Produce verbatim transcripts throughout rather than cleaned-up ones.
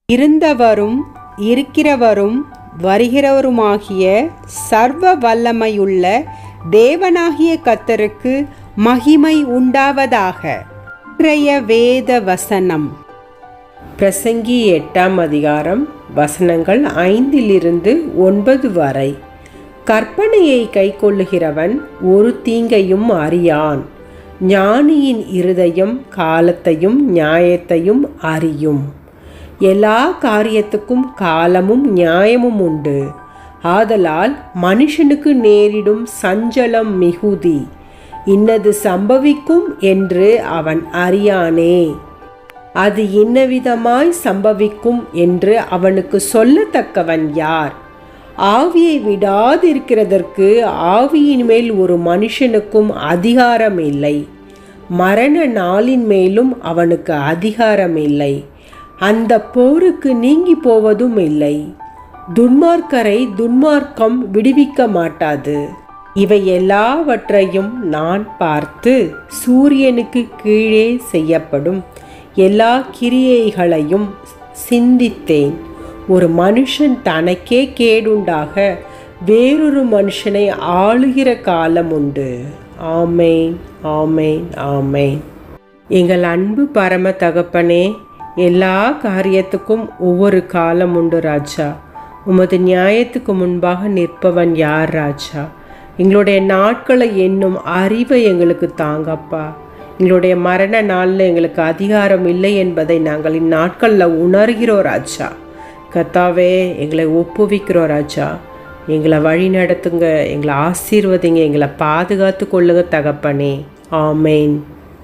இருந்தவரும் இருக்கிறவரும் வருகிறவருமாகிய சர்வ வல்லமையுள்ள தேவனாகிய கர்த்தருக்கு மகிமை உண்டாவதாக. இன்றைய வேத வசனம் பிரசங்கி எட்டாம் அதிகாரம் வசனங்கள் ஐந்திலிருந்து ஒன்பது வரை. கற்பனையை கைக்கொள்ளுகிறவன் ஒரு தீங்கையும் அறியான். ஞானியின் இருதயம் காலத்தையும் நியாயத்தையும் அறியும். எல்லா காரியத்துக்கும் காலமும் நியாயமும் உண்டு. ஆதலால் மனுஷனுக்கு நேரிடும் சஞ்சலம் மிகுதி. இன்னது சம்பவிக்கும் என்று அவன் அறியானே. அது இன்னவிதமாய் சம்பவிக்கும் என்று அவனுக்கு சொல்லத்தக்கவன் யார்? ஆவியை விடாதிருக்கிறதற்கு ஆவியின் மேல் ஒரு மனுஷனுக்கும் அதிகாரம் இல்லை. மரண நாளின் மேலும் அவனுக்கு அதிகாரம் இல்லை. அந்த போருக்கு நீங்கி போவதும் இல்லை. துன்மார்க்கரை துன்மார்க்கம் விடுவிக்க மாட்டாது. இவை எல்லாவற்றையும் நான் பார்த்து சூரியனுக்கு கீழே செய்யப்படும் எல்லா கிரியைகளையும் சிந்தித்தேன். ஒரு மனுஷன் தனக்கே கேடுண்டாக வேறொரு மனுஷனை ஆளுகிற காலம் உண்டு. ஆமேன், ஆமேன், ஆமேன். எங்கள் அன்பு பரம தகப்பனே, எல்லா காரியத்துக்கும் ஒவ்வொரு காலம் உண்டு ராஜா. உமது நியாயத்துக்கு முன்பாக நிற்பவன் யார் ராஜா? எங்களுடைய நாட்களை என்னும் அறிவை எங்களுக்கு தாங்கப்பா. எங்களுடைய மரண நாளில் எங்களுக்கு அதிகாரம் இல்லை என்பதை நாங்கள் இந்நாட்களில் உணர்கிறோம் ராஜா. கர்த்தாவே, எங்களை ஒப்புவிக்கிறோம் ராஜா. எங்களை வழி நடத்துங்க, எங்களை ஆசீர்வதிங்க, எங்களை பாதுகாத்து கொள்ளுங்க தகப்பனே. ஆமேன்.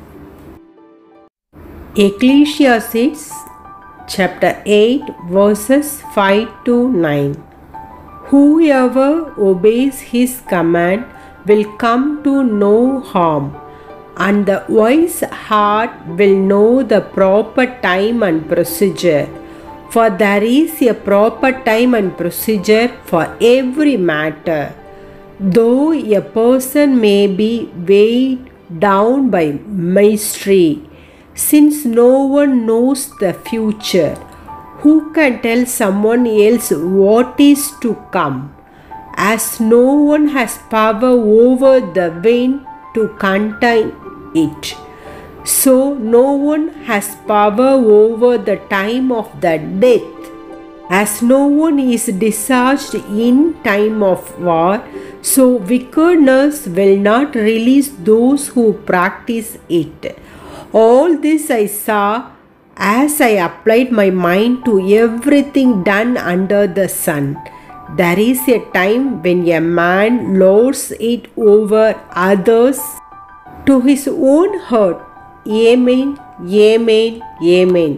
Ecclesiastes chapter eight verses five to nine. Whoever obeys his command will come to no harm, and the wise heart will know the proper time and procedure. For there is a proper time and procedure for every matter. Though a person may be weighed down by mystery, since no one knows the future, who can tell someone else what is to come? As no one has power over the wind to contain it, so no one has power over the time of the death. As no one is discharged in time of war, so wickedness will not release those who practice it. All this I saw as I applied my mind to everything done under the sun. There is a time when a man lords it over others to his own hurt. Amen, amen, amen.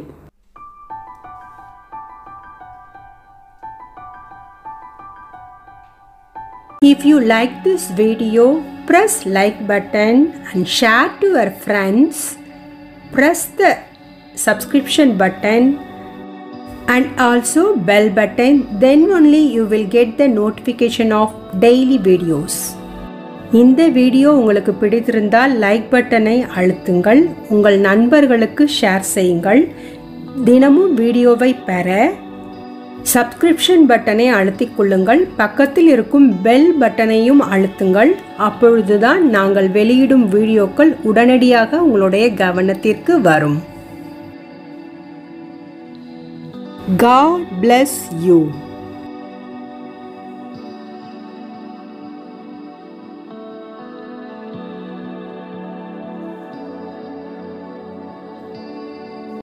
If you like this video, press like button and share to your friends. Press the subscription button and also bell button, then only you will get the notification of daily videos. இந்த video உங்களுக்கு பிடித்திருந்தால் like பட்டனை அழுத்துங்கள், உங்கள் நண்பர்களுக்கு share செய்யுங்கள். தினமும் வீடியோவை பெற சப்ஸ்கிரிப்ஷன் பட்டனை அழுத்திக் கொள்ளுங்கள். பக்கத்தில் இருக்கும் பெல் பட்டனையும் அழுத்துங்கள். அப்பொழுதுதான் நாங்கள் வெளியிடும் வீடியோக்கள் உடனடியாக உங்களுடைய கவனத்திற்கு வரும். God bless you.